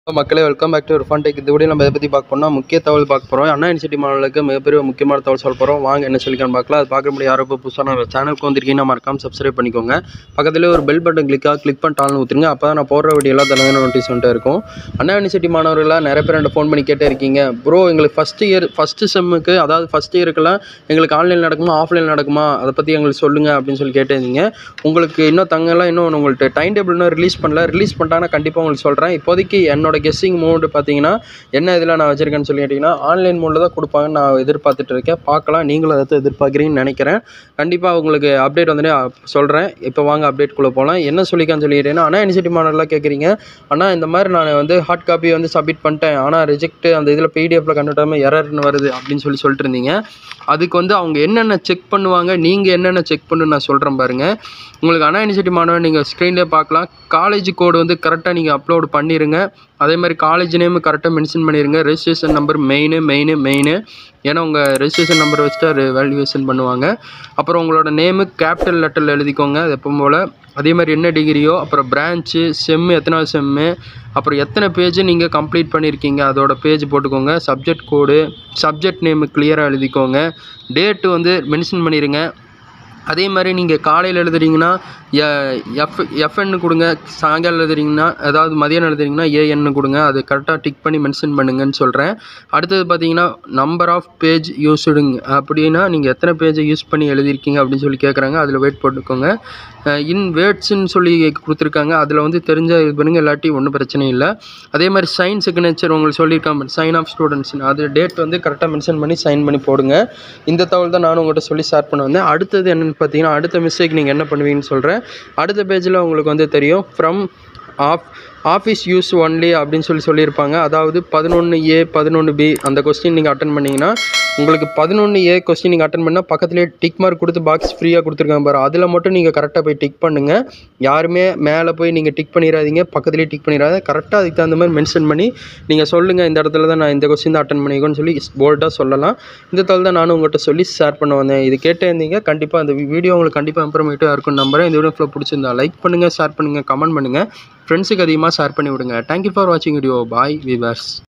மக்களே welcome back to fun tech. இந்த video நம்ம எதை பற்றி பார்க்க போனால் முக்கிய தகவல் பார்க்க போகிறோம். அண்ணா யூனிவர்சிட்டி மாணவர்களுக்கு மிகப்பெரிய முக்கியமான தகவல் சொல்ல போகிறோம். வாங்க என்ன சொல்லிக்கான்னு பார்க்கலாம். அது பார்க்க முடியாது. யாரோ இப்போ புதுசாக நம்ம சேனலுக்கு வந்திருக்கீங்கன்னா மறக்காம சப்ஸ்கிரைப் பண்ணிக்கோங்க. பக்கத்துலேயே ஒரு பெல் பட்டன் கிளிக் பண்ணிட்டு ஆள்னு ஊற்றுங்க. அப்போ தான் நான் போடுற வீடியோலாம் தலைமையான நோட்டீஸ் வந்துட்டு இருக்கும். அண்ணா யூனிவர்சிட்டி மாணவர்களாக நிறைய பேர் ஃபோன் பண்ணி கேட்டே இருக்கீங்க. ப்ரோ எங்களுக்கு ஃபஸ்ட்டு செம்முக்கு அதாவது ஃபஸ்ட் இயருக்குலாம் எங்களுக்கு ஆன்லைன் நடக்குமா ஆஃப்லைன் நடக்குமா அதை பற்றி எங்களுக்கு சொல்லுங்கள் அப்படின்னு சொல்லி கேட்டிருந்தீங்க. உங்களுக்கு இன்னும் தங்கெல்லாம் இன்னும் உங்கள்கிட்ட டைம் டேபிள் இன்னும் ரிலீஸ் பண்ணிட்டாங்கன்னா கண்டிப்பாக உங்களுக்கு சொல்கிறேன். இப்போதைக்கு என்னோட கெஸ்ஸிங் மோடு பார்த்தீங்கன்னா என்ன இதில் நான் வச்சுருக்கேன்னு சொல்லி கேட்டிங்கன்னா ஆன்லைன் மோடில் தான் கொடுப்பாங்கன்னு நான் எதிர்பார்த்துட்டு இருக்கேன். பார்க்கலாம், நீங்களும் அதை எதிர்பார்க்குறீங்கன்னு நினைக்கிறேன். கண்டிப்பாக உங்களுக்கு அப்டேட் வந்துட்டு சொல்கிறேன். இப்போ வாங்க அப்டேட்குள்ளே போகலாம். என்ன சொல்லிக்கான்னு சொல்லி கேட்டிங்கன்னா, அண்ணா யூனிவர்சிட்டி மாணவர்களாக கேட்குறீங்க, ஆனால் இந்த மாதிரி நான் வந்து ஹார்ட் காப்பி வந்து சப்மிட் பண்ணிட்டேன், ஆனால் ரிஜெக்ட் அந்த இதில் பிடிஎஃப்பில் கண்டுட்டாமல் எரர்னு வருது அப்படின்னு சொல்லிட்டு இருந்தீங்க. அதுக்கு வந்து அவங்க என்னென்ன செக் பண்ணுவாங்க, நீங்கள் என்னென்ன செக் பண்ணுன்னு நான் சொல்கிறேன் பாருங்கள். உங்களுக்கு அண்ணா யூனிவர்சிட்டி மாணவன் நீங்கள் ஸ்க்ரீன்லேயே பார்க்கலாம். காலேஜ் கோடு வந்து கரெக்டாக நீங்கள் அப்லோட் பண்ணிடுங்க. அதே மாதிரி காலேஜ் நேமு கரெக்டாக மென்ஷன் பண்ணிடுங்க. Registration number main. ஏன்னா உங்கள் ரெஜிஸ்ட்ரேஷன் நம்பர் வச்சுட்டு வேல்யூவேஷன் பண்ணுவாங்க. அப்புறம் உங்களோட நேமு கேபிட்டல் லெட்டரில் எழுதிக்கோங்க அது எப்பவும் போல். அதே மாதிரி என்ன டிகிரியோ, அப்புறம் பிரான்ச்சு, செம்மு எத்தனாவது செம்மு, அப்புறம் எத்தனை பேஜ் நீங்கள் கம்ப்ளீட் பண்ணியிருக்கீங்க அதோட பேஜ் போட்டுக்கோங்க. சப்ஜெக்ட் கோடு, சப்ஜெக்ட் நேமு கிளியராக எழுதிக்கோங்க. டேட்டு வந்து மென்ஷன் பண்ணிடுங்க. அதே மாதிரி நீங்கள் காலையில் எழுதுறீங்கன்னா எஃப்என்னு கொடுங்க. சாயங்காலம் எழுதுறீங்கன்னா அதாவது மதியானம் எழுதுறீங்கன்னா ஏஎன்னு கொடுங்க. அது கரெக்டாக டிக் பண்ணி மென்ஷன் பண்ணுங்கன்னு சொல்கிறேன். அடுத்தது பார்த்தீங்கன்னா நம்பர் ஆஃப் பேஜ் யூஸ்டுங்க. அப்படின்னா நீங்கள் எத்தனை பேஜை யூஸ் பண்ணி எழுதியிருக்கீங்க அப்படின்னு சொல்லி கேட்குறாங்க. அதில் வெயிட் போட்டுக்கோங்க. இன் வேர்ட்ஸ்ன்னு சொல்லி கொடுத்துருக்காங்க. அதில் வந்து தெரிஞ்ச இது பண்ணுங்கள், இல்லாட்டி ஒன்றும் பிரச்சனை இல்லை. அதே மாதிரி சைன் சிக்னேச்சர் உங்களுக்கு சொல்லியிருக்காங்க, சைன் ஆஃப் ஸ்டூடெண்ட்ஸ்னு. அது டேட் வந்து கரெக்டாக மென்ஷன் பண்ணி சைன் பண்ணி போடுங்க. இந்த தகவல் தான் நானும் உங்கள்கிட்ட சொல்லி ஷேர் பண்ண வந்தேன். அடுத்தது என்னென்னு பார்த்தீங்கன்னா, அடுத்த மிஸ்டேக் நீங்கள் என்ன பண்ணுவீங்கன்னு சொல்கிறேன். அடுத்த பேஜில் உங்களுக்கு வந்து தெரியும், ஃப்ரம் ஆஃபீஸ் யூஸ் ஒன்லி அப்படின்னு சொல்லியிருப்பாங்க. அதாவது 11A 11B அந்த கொஸ்டின் நீங்கள் அட்டன் பண்ணிங்கன்னா உங்களுக்கு 11A கொஸ்டின் நீங்கள் அட்டன் பண்ணால் பக்கத்துலேயே டிக் மார்க் கொடுத்து பாக்ஸ் ஃப்ரீயாக கொடுத்துருக்காங்க பாரு. அதில் மட்டும் நீங்கள் கரெக்டாக போய் டிக் பண்ணுங்கள். யாருமே மேலே போய் நீங்கள் டிக் பண்ணிடாதீங்க, பக்கத்துலேயே டிக் பண்ணிடாத. கரெக்டாக அதுக்கு தகுந்த மாதிரி மென்ஷன் பண்ணி நீங்கள் சொல்லுங்கள், இந்த இடத்துல தான் நான் இந்த கொஸ்டின் தான் அட்டன் பண்ணிக்கோன்னு சொல்லி போல்டாக சொல்லலாம். இந்த தகவல் தான் நானும் உங்கள்கிட்ட சொல்லி ஷேர் பண்ண வந்தேன். இது கேட்டே இருந்தீங்க. கண்டிப்பாக அந்த வீடியோ உங்களுக்கு கண்டிப்பாக இம்ப்ரூவ்மெண்ட்டாக இருக்கும்னு நம்புறேன். இந்த வீடியோ பிடிச்சிருந்தா லைக் பண்ணுங்கள், ஷேர் பண்ணுங்கள், கமெண்ட் பண்ணுங்கள், ஃப்ரெண்ட்ஸுக்கு அதிகமாக ஷேர் பண்ணி விடுங்க. தேங்க்யூ ஃபார் வாட்சிங் வீடியோ. Bye viewers.